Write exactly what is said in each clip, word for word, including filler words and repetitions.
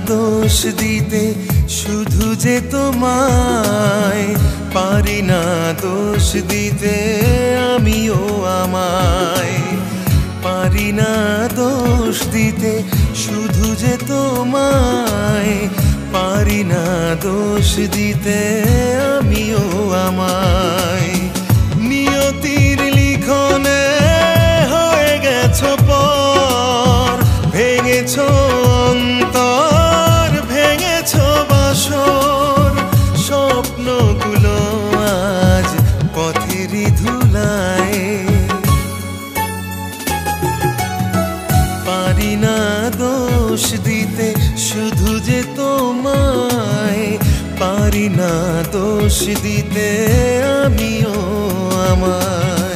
দোষ দিতে শুধু যে তোমায়, পারি না দোষ দিতে আমিও আমায়। পারি না দোষ দিতে শুধু যে তোমায়, পারি না দোষ দিতে আমিও আমায়। নিয়তির লিখনে হয়ে গেছো পর, ভেঙেছো অন্তর, ভেঙেছো বাসর। স্বপ্নগুলো আজ পথেরই ধুলায়, পারি না দোষ দিতে শুধু যে তোমায়, পারি না দোষ দিতে আমিও আমায়।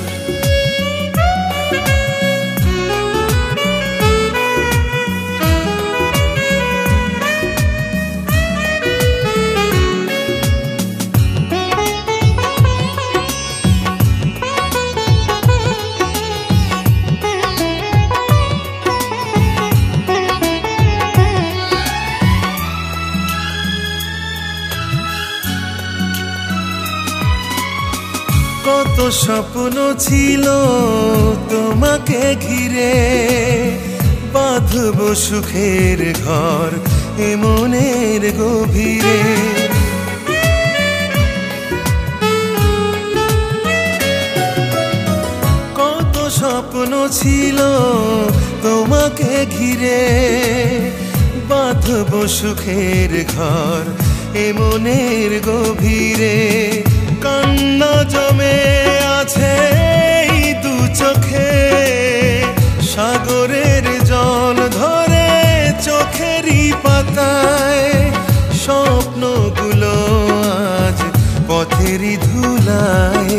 কত স্বপ্ন ছিল তোমাকে ঘিরে, বাঁধব সুখের ঘর এ মনের গভীরে। কত স্বপ্ন ছিল তোমাকে ঘিরে, বাঁধব সুখের ঘর এ মনের গভীরে। কান্না জমে আছে এই দু চোখে, সাগরের জল ধরে চোখেরই পাতায়। স্বপ্নগুলো আজ পথেরই ধুলায়,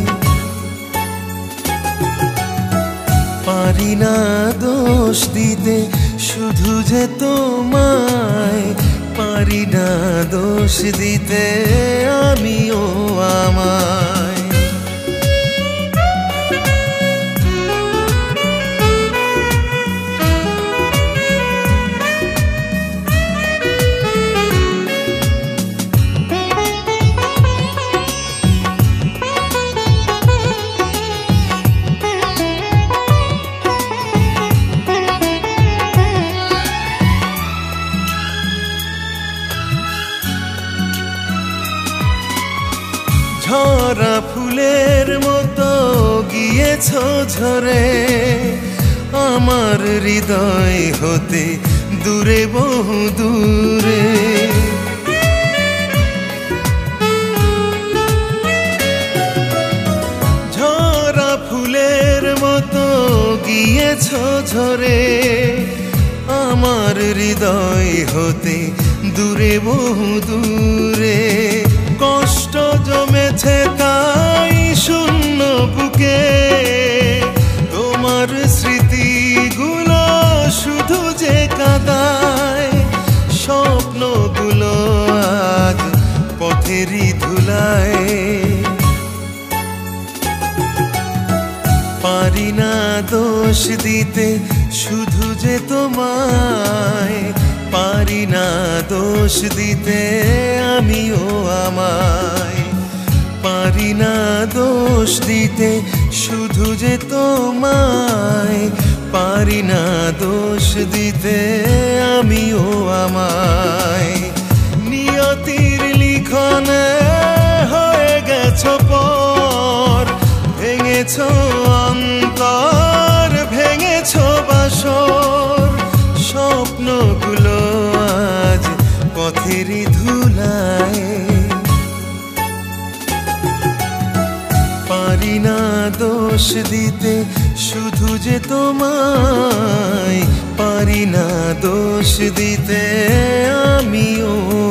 পারি না দোষ দিতে শুধু যে তোমায়, পারি না দোষ দিতে আমিও আমায়। ঝরা ফুলের মতো গিয়েছো ঝরে, আমার হৃদয় হতে দূরে বহু দূরে। ঝরা ফুলের মতো গিয়েছো ঝরে, আমার হৃদয় হতে দূরে বহু দূরে। কষ্ট জমেছে তাই শূন্য বুকে, তোমার স্মৃতিগুলো শুধু যে কাঁদায়। স্বপ্নগুলো আজ পথেরই ধুলায়, পারি না দোষ দিতে শুধু যে তোমায়, পারি না দোষ দিতে আমিও আমায়। পারি না দোষ দিতে শুধু যে তোমায়, পারি না দোষ দিতে আমিও আমায়। নিয়তির লিখনে হয়ে গেছো পর, ভেঙেছো অন্তর, ভেঙেছো বাসর। স্বপ্নগুলো আজ পথেরই ধুলায়, পারি না দোষ দিতে শুধু যে তোমায়, পারি না দোষ দিতে আমিও